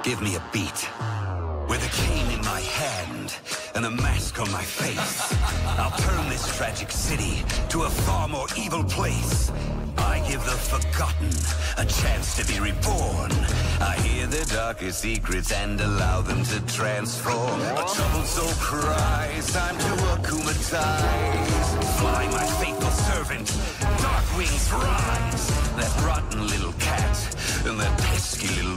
Give me a beat. With a cane in my hand and a mask on my face, I'll turn this tragic city to a far more evil place. I give the forgotten a chance to be reborn. I hear their darkest secrets and allow them to transform. A troubled soul cries, time to akumatize. Fly, my faithful servant, dark wings rise. That rotten little cat and that pesky little